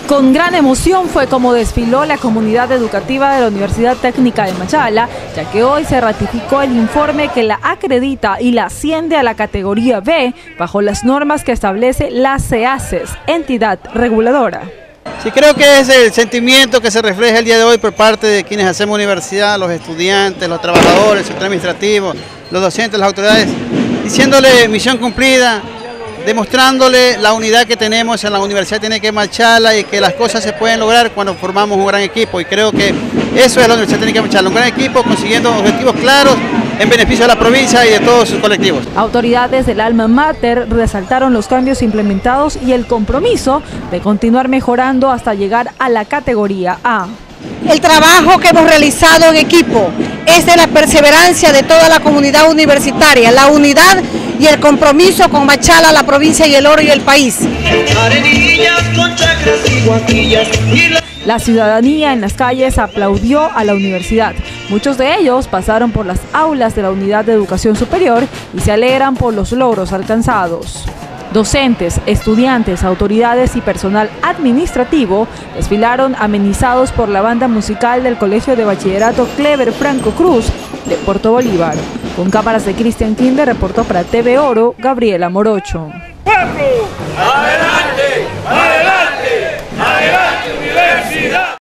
Con gran emoción fue como desfiló la comunidad educativa de la Universidad Técnica de Machala, ya que hoy se ratificó el informe que la acredita y la asciende a la categoría B bajo las normas que establece la CEACES, entidad reguladora. Sí, creo que es el sentimiento que se refleja el día de hoy por parte de quienes hacemos universidad, los estudiantes, los trabajadores, el sector administrativo, los docentes, las autoridades, diciéndole misión cumplida, demostrándole la unidad que tenemos en la Universidad Técnica de Machala y que las cosas se pueden lograr cuando formamos un gran equipo, y creo que eso es la Universidad Técnica de Machala, un gran equipo consiguiendo objetivos claros en beneficio de la provincia y de todos sus colectivos. Autoridades del Alma Mater resaltaron los cambios implementados y el compromiso de continuar mejorando hasta llegar a la categoría A. El trabajo que hemos realizado en equipo es de la perseverancia de toda la comunidad universitaria, la unidad y el compromiso con Machala, la provincia y el oro y el país. La ciudadanía en las calles aplaudió a la universidad. Muchos de ellos pasaron por las aulas de la Unidad de Educación Superior y se alegran por los logros alcanzados. Docentes, estudiantes, autoridades y personal administrativo desfilaron amenizados por la banda musical del Colegio de Bachillerato Clever Franco Cruz de Puerto Bolívar. Con cámaras de Cristian Kinder reportó para TV Oro Gabriela Morocho.